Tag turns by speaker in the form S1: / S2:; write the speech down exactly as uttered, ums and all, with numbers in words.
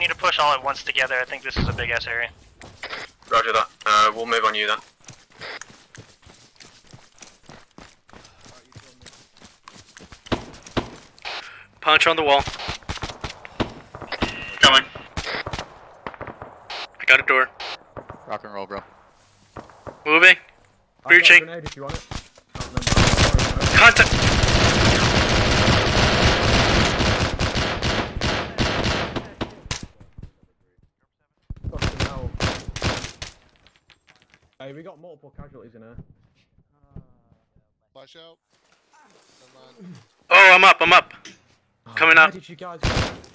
S1: need to push all at once together. I think this is a big ass area.
S2: Roger that. Uh, we'll move on you then.
S3: Punch on the wall.
S2: Coming.
S3: I got a door.
S4: Rock and roll, bro.
S3: Moving. Breaching.
S5: If you want it.
S3: Contact.
S5: Hey, we got multiple casualties in here.
S6: Flash out. Come on.
S3: Oh, I'm up. I'm up. Coming
S5: Where
S3: up.
S5: did you guys go?